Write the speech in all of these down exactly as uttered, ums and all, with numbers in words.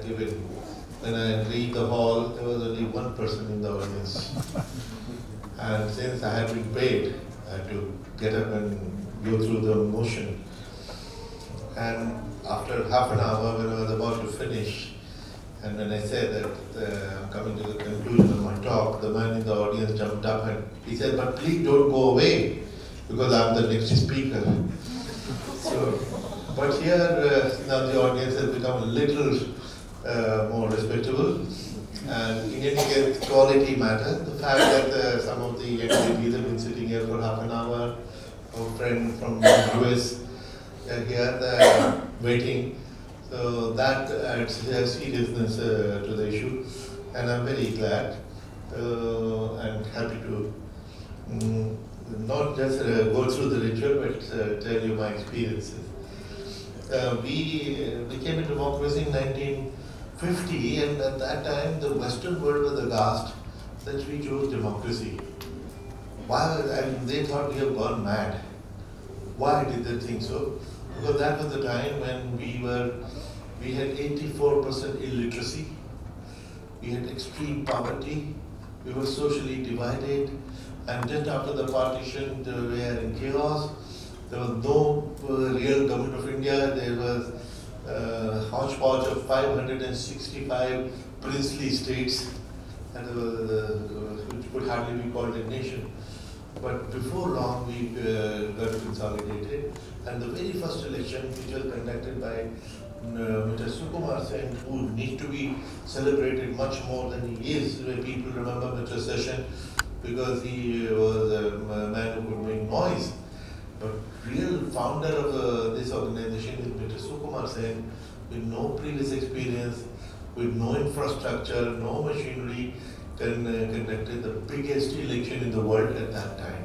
had given. When I reached the hall, there was only one person in the audience. And since I had been paid, I had to get up and go through the motion. And after half an hour, when I was about to finish, and when I said that uh, I'm coming to the conclusion of my talk, the man in the audience jumped up and he said, "But please don't go away, because I'm the next speaker." So, but here, uh, now the audience has become a little uh, more respectable. And in any case, quality matters. The fact that uh, some of the young ladies have been sitting here for half an hour, our friend from the U S uh, here, uh, waiting. So that adds uh, seriousness uh, to the issue, and I'm very glad uh, and happy to um, not just uh, go through the ritual, but uh, tell you my experiences. Uh, we uh, became a democracy in nineteen fifty, and at that time the Western world was aghast that we chose democracy. Why? I mean, they thought we have gone mad. Why did they think so? Because that was the time when we were, we had eighty-four percent illiteracy, we had extreme poverty, we were socially divided, and just after the partition we were in chaos. There was no uh, real government of India. There was a hodgepodge of five hundred sixty-five princely states, and uh, which could hardly be called a nation. But before long, we uh, got consolidated, and the very first election, which was conducted by uh, Mister Sukumar Sen, who needs to be celebrated much more than he is. People remember Mister Session because he was a man who could make noise. But real founder of uh, this organization is Mister Sukumar Sen, with no previous experience, with no infrastructure, no machinery, Can, uh, conducted the biggest election in the world at that time.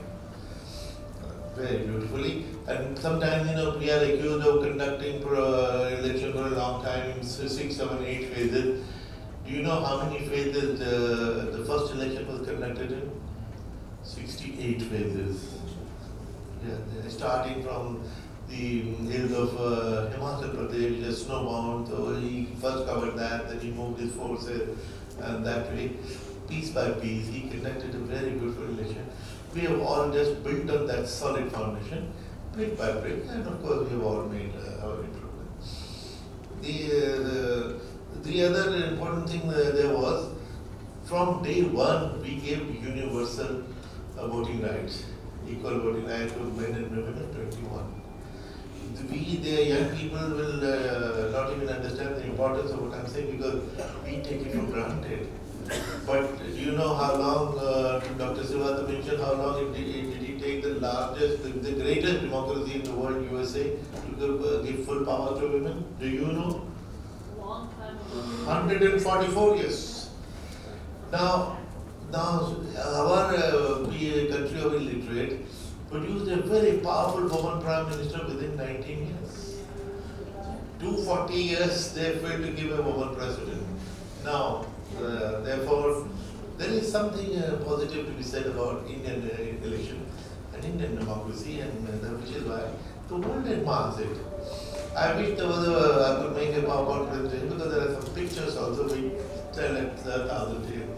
Uh, very beautifully. And sometimes, you know, we are accused of conducting pro, uh, election for a long time in six, seven, eight phases. Do you know how many phases uh, the first election was conducted in? sixty-eight phases. Yeah, starting from the hills of uh, Himachal Pradesh, just snowbound. So he first covered that, then he moved his forces, and that way, piece by piece, he conducted a very beautiful election. We have all just built on that solid foundation, brick by brick, and of course we have all made uh, our improvement. The, uh, the, the other important thing uh, there was, from day one, we gave universal uh, voting rights, equal voting rights to men and women at twenty-one. We, the young people, will uh, not even understand the importance of what I'm saying because we take it for granted. But do you know how long, uh, Doctor Srivastava mentioned, how long it did, did it take the largest, the, the greatest democracy in the world, U S A, to give, uh, give full power to women? Do you know? Long time ago. one hundred forty-four years. Now, now our uh, we, country of illiterate produced a very powerful woman prime minister within nineteen years. two hundred forty years they failed to give a woman president. Now, Uh, therefore, there is something uh, positive to be said about Indian uh, election and Indian democracy, and uh, which is why the world admires it. I wish there was a, I could make a PowerPoint presentation because there are some pictures also we tell at the thousand here.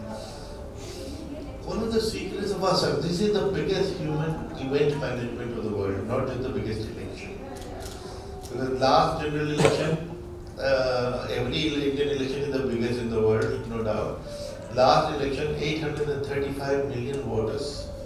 One of the secrets of our success, this is the biggest human event management of the world, not just the biggest election. Because last general election, Uh, every Indian election is the biggest in the world, no doubt. Last election, eight hundred thirty-five million voters,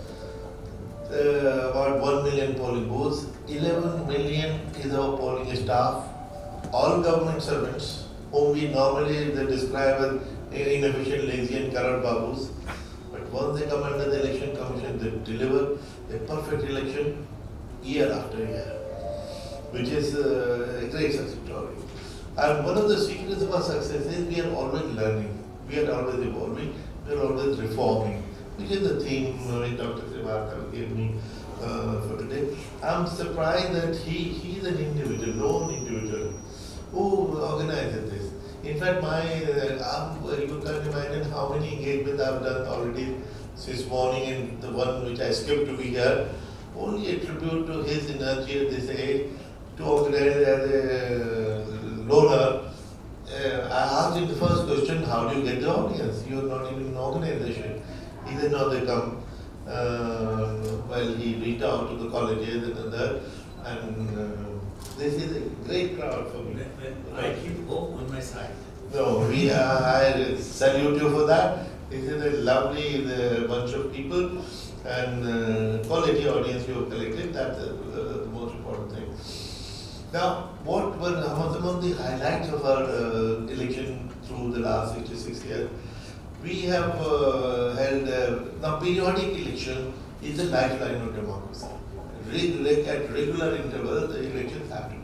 uh, about one million polling booths, eleven million is our polling staff, all government servants, whom we normally they describe as inefficient, lazy and corrupt babus. But once they come under the election commission, they deliver a perfect election year after year, which is uh, a great success story. And one of the secrets of our success is we are always learning, we are always evolving, we are always reforming, which is the theme which Doctor Srivastava gave me uh, for today. I'm surprised that he, he is an individual, lone individual, who organizes this. In fact, my, uh, you can't imagine how many engagements I've done already since morning, and the one which I skipped to be here, only a tribute to his energy at this age to organize as a loner. Uh, I asked him him the first question, how do you get the audience? You are not even an organization. He said, no, they come. Uh, well, he reached out to the colleges and other, and uh, this is a great crowd for me. I keep hope on my side. No, we uh, I salute you for that. This is a lovely uh, bunch of people and uh, quality audience you have collected. That's the, the, the most important thing. Now, what were some of the highlights of our uh, election through the last sixty-six years? We have uh, held, uh, now periodic election is the lifeline of democracy. Reg- at regular intervals, the elections have to